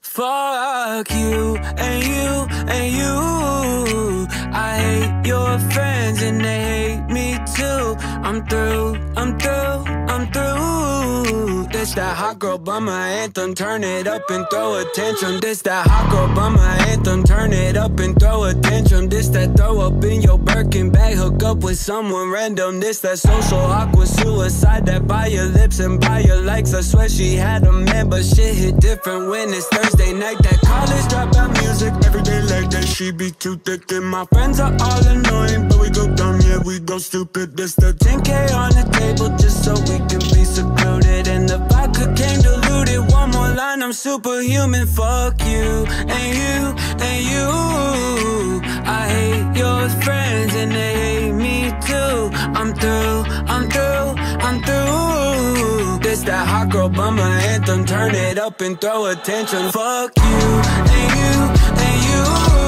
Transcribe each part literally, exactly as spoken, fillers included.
Fuck you and you and you. I hate your friends and they hate me too. I'm through, I'm through, I'm through. This that hot girl bummer anthem, turn it up and throw a tantrum. This that hot girl bummer anthem, turn it up and throw a tantrum. This that throw up in your Birkin bag, hook up with someone random. This that social awkward suicide, that buy your lips and buy your likes. I swear she had a man, but shit hit different when it's Thursday night. That college dropout music, every day like that. She be too thick and my friends are all annoying, but we go dumb, yeah, we go stupid. This the ten K on the table just so we can be secluded, and the vodka came diluted. One more line, I'm superhuman. Fuck you and you and you. I hate your friends and they hate me too. I'm through, I'm through, I'm through. This that hot girl bummer anthem, turn it up and throw a tantrum. Fuck you and you and you.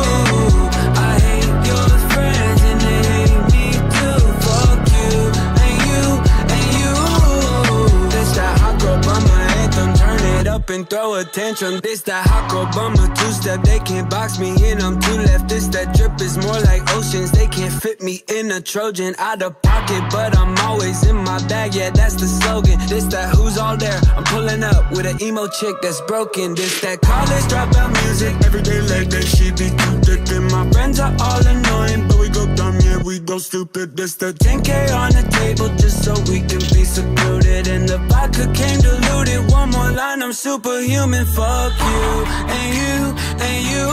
I hate your friends and they hate me too. Fuck you and you and you. This that hot girl bummer anthem, turn it up and throw a tantrum. This that hot girl bummer two-step, they can't box me in, I'm too left. This that drip is more like oceans, they can't fit me in a Trojan. Out of pocket, but I'm always in my bag, yeah, that's the slogan. This that who's all there, I'm pulling up with an emo chick that's broken. This that college dropout music, every day like that. She be too thick and my friends are all annoying, but we go dumb, yeah, we go stupid. This the ten K on the table just so we can be secluded, and the vodka came diluted. One more line, I'm superhuman. Fuck you and you and you.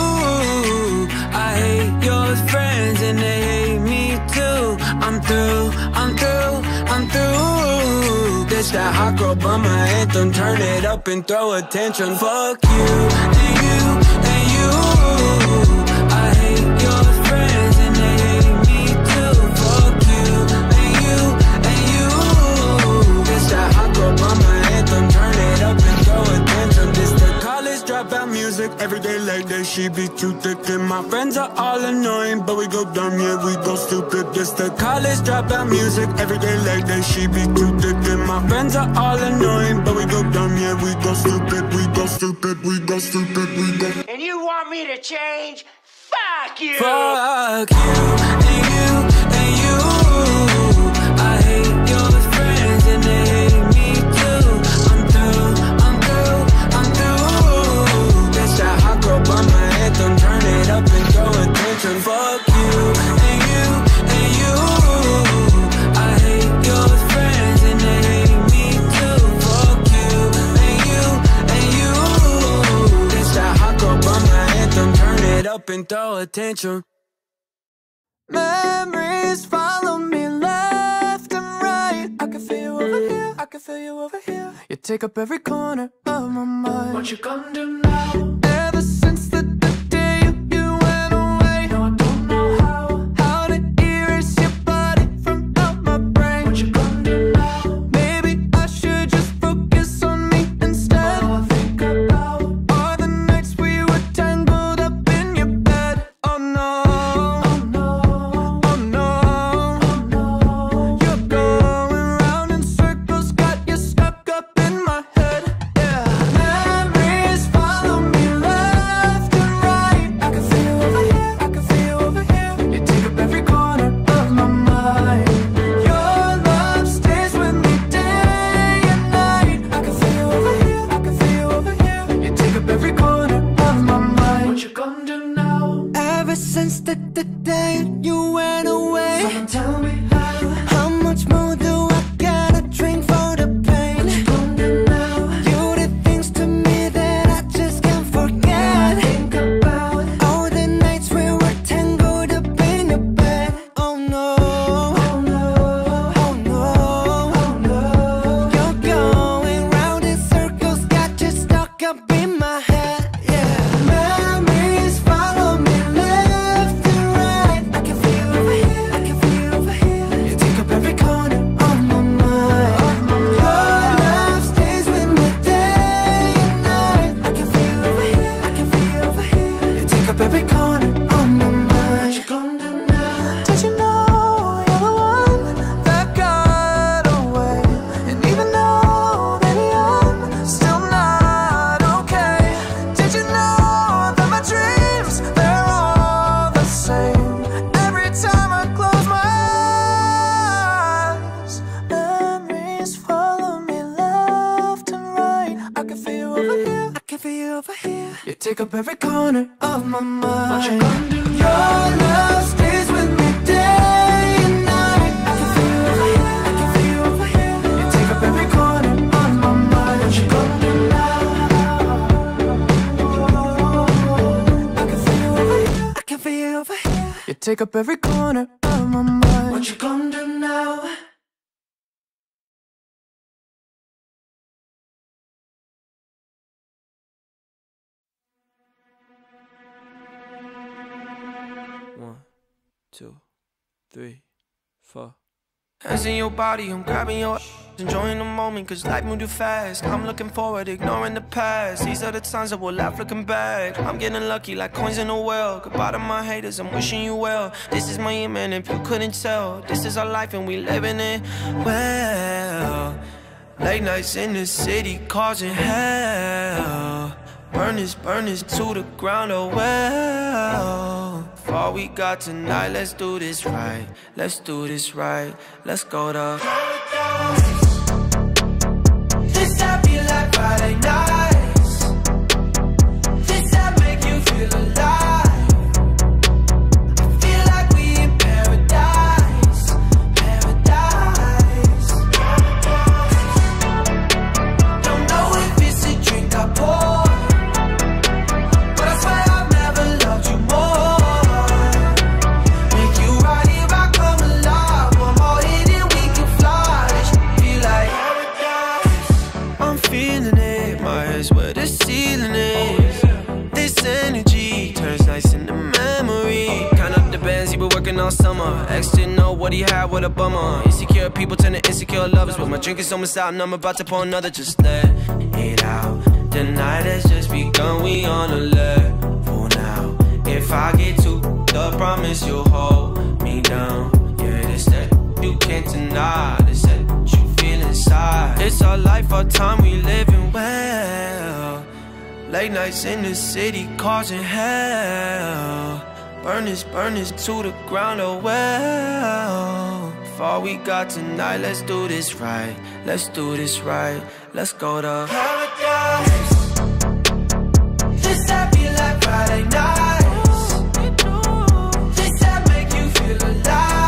I hate your friends and they hate me too. I'm through, I'm through, I'm through. This that hot girl bummer anthem, turn it up and throw a tantrum. Fuck you and you and you. I hate your friends and they hate me too. Fuck you and you and you. This that hot girl bummer anthem, turn it up and throw a tantrum. This the college dropout music, every day like that. She be too thick and my friends are all annoying, but we go dumb, yeah, we go stupid. This the college dropout music, every day like that. She be too thick and my friends are all annoying, but we go dumb, yeah, we go stupid, we go stupid, we go stupid, we go. And you want me to change? Fuck you! Fuck you and you and you. I hate your friends and they hate me too. I'm through, I'm through, I'm through. This that hot girl bummer anthem, turn it up and throw a tantrum. Fuck you and you and you. I hate your friends and they hate me too. Fuck you and you and you. This that hot girl bummer anthem, turn it up and throw a tantrum. Memories follow me left and right. I can feel you over here, I can feel you over here. You take up every corner of my mind. What you gonna do now? Ever since the, the day you, you went away, no, I don't know how How to erase your body from out my brain. What you gonna do now? Maybe I should just focus on me instead. All I think about are the nights we were tangled up in your bed. Oh no, since the, the day you went away. So tell me how, how much more do I gotta drink for the pain? What you gonna do now? You did things to me that I just can't forget. I think about all the nights we were tangled up in your bed. Oh no, oh no, oh no, oh no. You're going round in circles, got you stuck up in my head. Yeah, memories follow me left and right. I can feel over here, I can feel over here. You take up every corner of my mind. Your love stays with me day and night. I can feel over here, I can feel over here. You take up every corner of my mind. What you gonna do now? Did you know you're the one that got away? And even though, baby, I'm still not okay. Did you know feel you over here. You take up every corner of my mind. What you gonna do? Your love stays with me day and night. I can feel you over here, I can feel you over here. You take up every corner of my mind. What you gonna do now? I can feel you over here, I can feel you over here. You take up every corner of my mind. What you gonna do now? One, two, three, four. Hands in your body, I'm grabbing your ass, enjoying the moment, cause life moved too fast. I'm looking forward, ignoring the past. These are the times that we'll laugh looking back. I'm getting lucky like coins in a well. Goodbye to my haters, I'm wishing you well. This is my year, man, if you couldn't tell. This is our life and we living it well. Late nights in the city causing hell. Burn this, burn this to the ground, oh well. For all we got tonight, let's do this right. Let's do this right. Let's go to paradise. This I feel like Friday nights. This I make you feel alive. I feel like we in paradise. Paradise. Don't know if it's a drink I pour. Where the ceiling is. This energy turns nice into memory. Count up the bands he been working all summer. Ex didn't know what he had, what a bummer. Insecure people turn to insecure lovers. But my drink is almost out and I'm about to pour another. Just let it out. The night has just begun, we on a level now. If I get too up, promise you'll hold me down. Yeah, this that you can't deny. This that you feel inside. It's our life, our time, we living well. Late nights in the city causing hell. Burn this, burn this to the ground, oh well. For all we got tonight, let's do this right. Let's do this right. Let's go to paradise. This I feel like Friday nights. This I make you feel alive.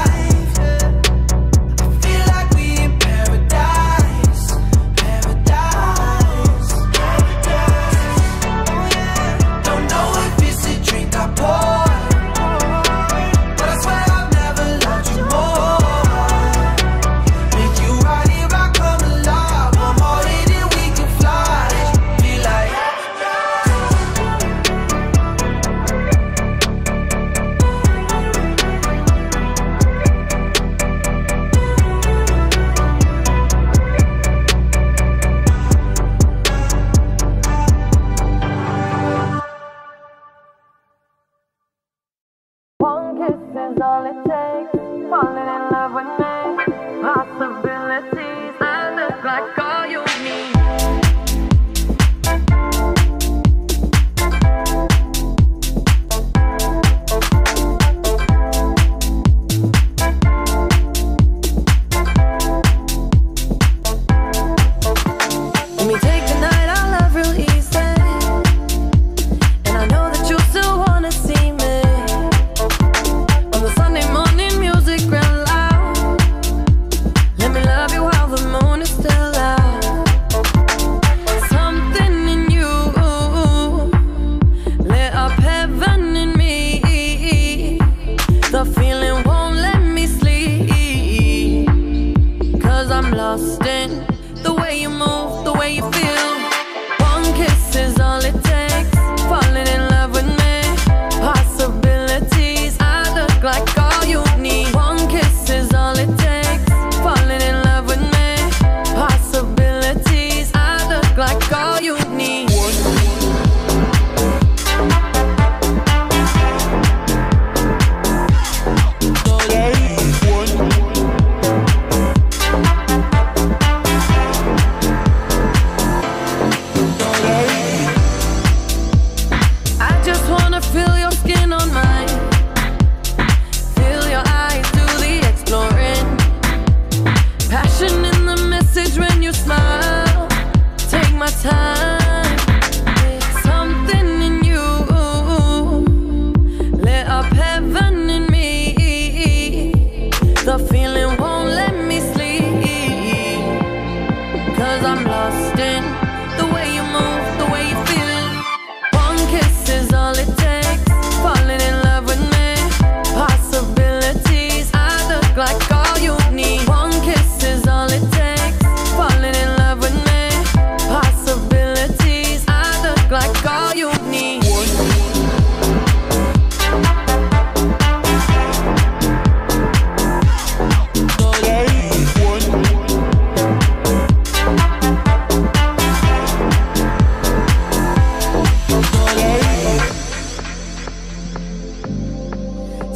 All it takes, falling in love with me. Possibilities, I look like all you need. Let me take the night, I love real easy. And I know that you still wanna see me. On the Sunday morning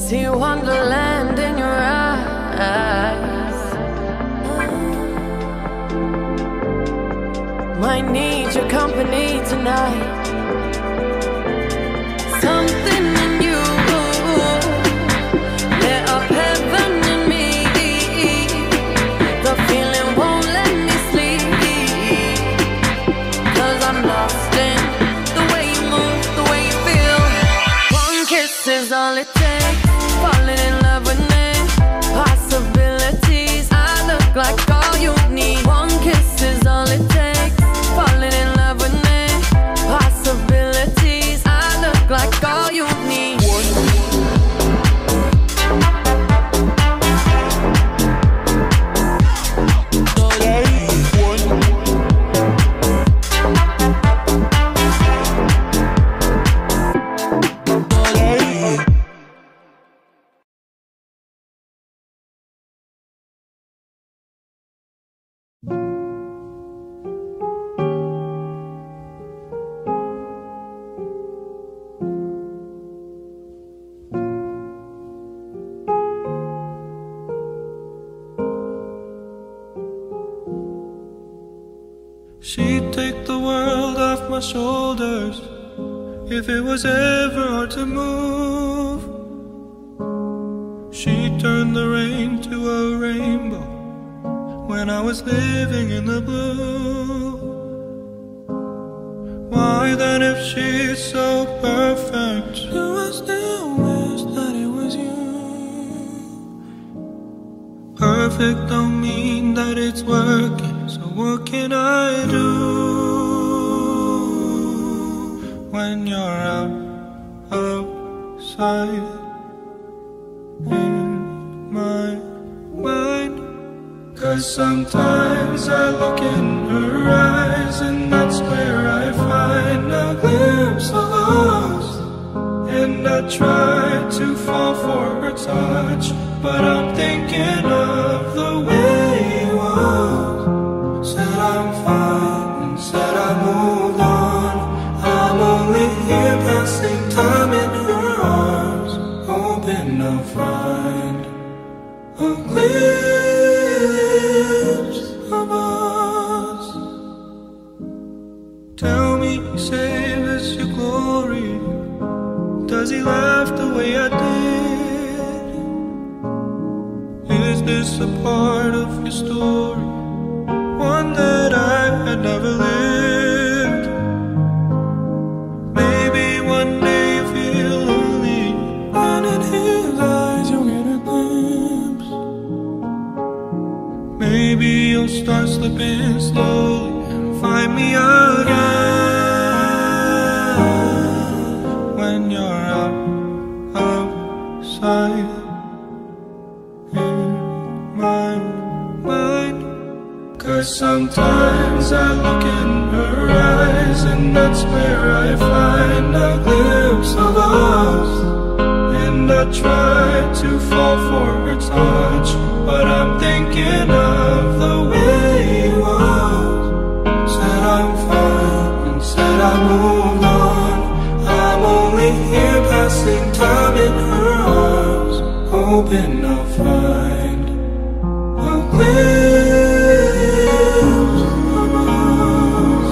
See wonderland in your eyes. Might need your company tonight. Something in you lit up heaven in me. The feeling won't let me sleep, 'cause I'm lost in the way you move, the way you feel. One kiss is all it takes. Falling in love with me. Possibilities, I look like all you need. One kiss is all it takes. Falling in love with me. Possibilities, I look like all you need. She'd take the world off my shoulders if it was ever hard to move. She'd turn the rain to a rainbow when I was living in the blue. Why then, if she's so perfect, do I still wish that it was you? Perfect don't mean that it's working, so what can I do when you're out, outside in my mind? 'Cause sometimes I look in her eyes and that's where I find a glimpse of us. And I try to fall for her touch, but I'm thinking of the way you was. Said I'm fine and said I moved on. I'm only here passing time in her arms, hoping I'll find a glimpse of us. Tell me, save us your glory. Does he laugh the way I did? Is this a part of your story? One that I had never lived. Maybe one day you feel lonely, and in his eyes you'll get a glimpse. Maybe you'll start slipping slowly and find me again when you're out, outside in my mind. 'Cause sometimes I look in her eyes and that's where I find a glimpse of us. And I try to fall for her touch, but I'm thinking of the way you was. Said I'm fine and said I moved on. I'm only here passing time in her arms, hoping I'll find a glimpse of us.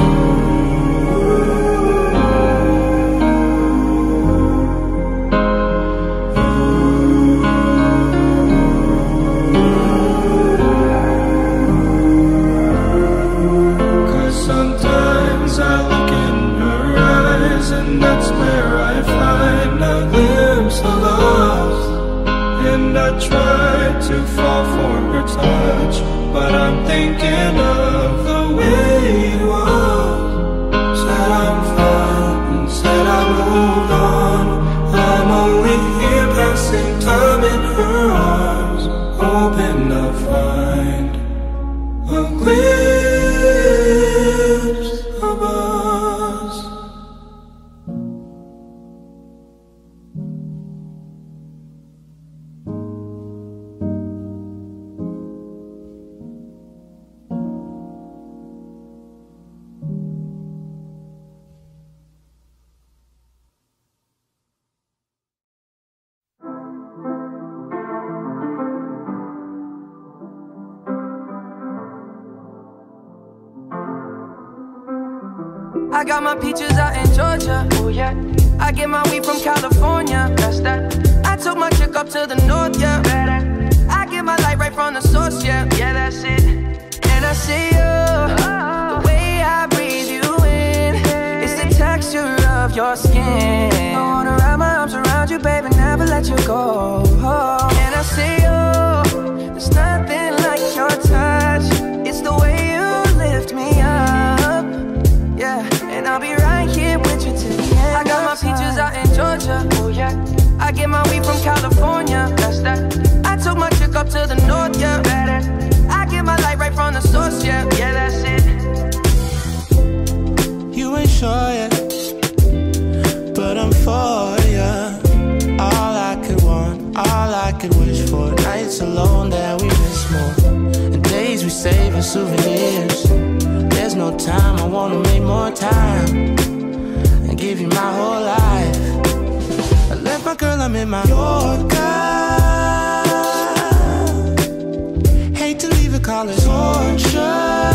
'Cause sometimes I look in her eyes and that's where I find a glimpse of us. And I try to fall for her touch, but I'm thinking of the way you was. Said I'm fine and said I moved on. I'm only here passing time in her arms, hoping I'll find a glimpse of us. I got my peaches out in Georgia. Oh yeah. I get my weed from California. That's that. I took my chick up to the north, yeah. I get my light right from the source, yeah. Yeah, that's it. And I see you, the way I breathe you in. It's the texture of your skin. I wanna wrap my arms around you, baby, never let you go. And I see you, there's nothing like your touch. It's the way you lift me up, yeah. And I'll be right here with you till the end. I got my peaches out in Georgia. Oh yeah. I get my weed from California. That's that. I took my chick up to the north, yeah. I get my light right from the source, yeah. Yeah, that's it. You ain't sure yet, but I'm for ya. All I could want, all I could wish for. Nights alone that we miss more, and days we save as souvenirs. There's no time, I wanna make more time and give you my whole life. I left my girl, I'm in my Yorker. Hate to leave it, call it torture.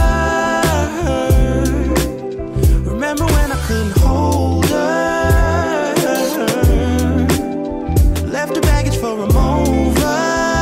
Remember when I couldn't hold her? Left the baggage for a mover.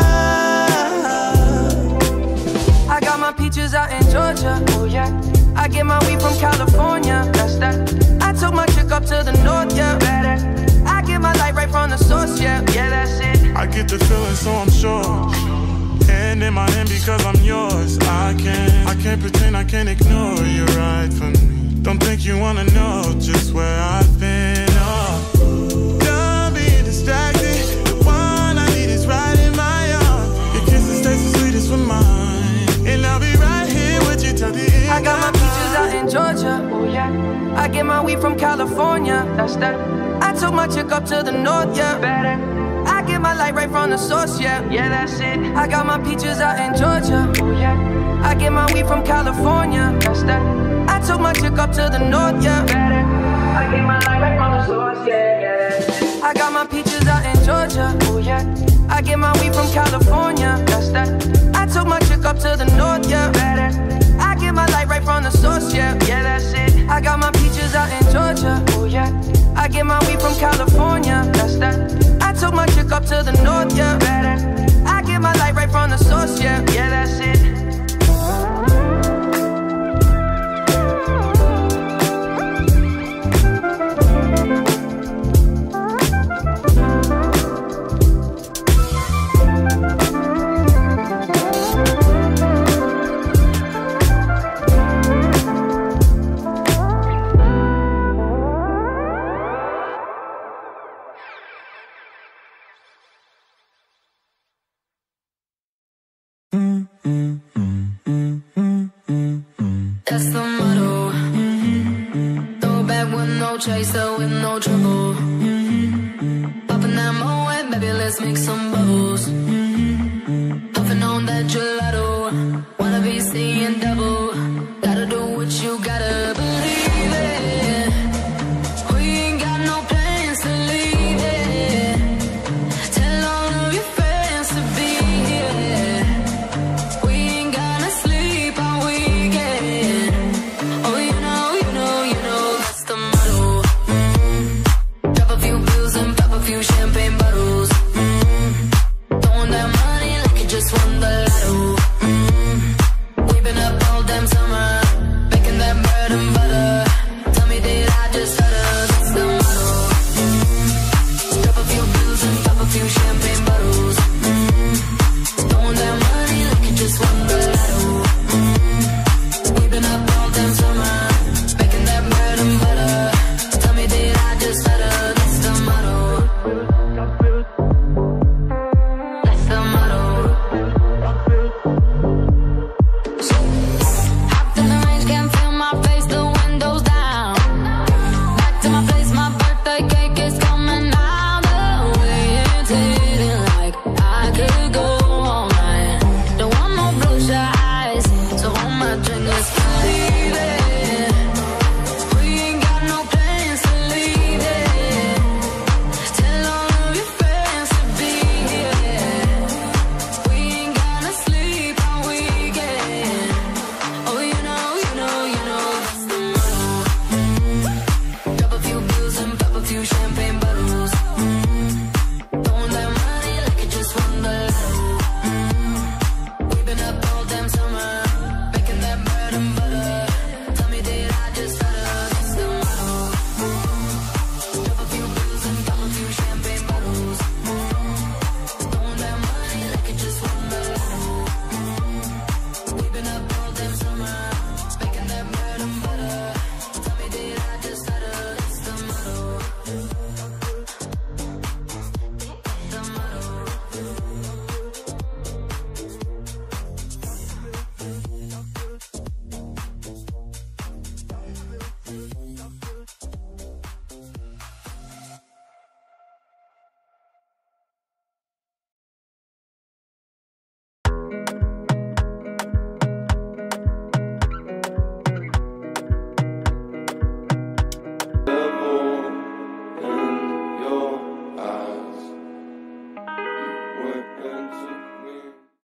I got my peaches out in Georgia. Oh yeah. I get my weed from California. That's that. I took my chick up to the north, yeah. I get my light right from the source, yeah. Yeah, that's it. I get the feeling, so I'm sure. Hand in my hand because I'm yours. I can't, I can't pretend, I can't ignore you right from me. Don't think you wanna know just where I've been. Oh, don't be distracted. The one I need is right in my arms. Your kisses taste the sweetest with mine, and I'll be right here with you till the end. I got my peaches out in Georgia. Oh yeah. I get my weed from California. That's that. I took my chick up to the north, yeah. I get my light right from the source, yeah. Yeah, that's it. I got my peaches out in Georgia. Oh yeah. I get my weed from California. That's that. I took my chick up to the north, yeah. I get my light right from the source, yeah. Yeah. I got my peaches out in Georgia. Oh yeah. I get my weed from California. That's that. I took my chick up to the north, yeah. I get my light right from the source, yeah. Yeah, that's it. I got my peaches out in Georgia. Oh yeah. I get my weed from California. That's that. I took my chick up to the north, yeah. I get my light right from the source, yeah. Yeah, that's it. That's the motto. Throw back with no chaser, with no trouble. Popping that Moet, baby, let's make some bubbles. Puffing on that gelato. Wanna be seeing double. Gotta do what you gotta believe it. We ain't got no plans to leave it. Tell all of your friends to be here. We ain't gonna sleep all weekend. Oh, you know, you know, you know, that's the motto. Mm-hmm. Drop a few pills and pop a few champagne bottles. Mm-hmm. Throwing that money like you just won the lotto. Mm-hmm. We've been up all damn summer, making that bread and butter. Tell me, did I just stutter? That's the motto. Mm-hmm. Drop a few pills and pop a few champagne bottles. Mm-hmm. Throwing that money like you just won the lotto. Mm-hmm. We've been up all damn summer, making that bread and butter. Tell me, did I just stutter? That's the motto. That's the motto. Hopped in the range, can't feel my face, the windows down. Back to my place, my birthday cake is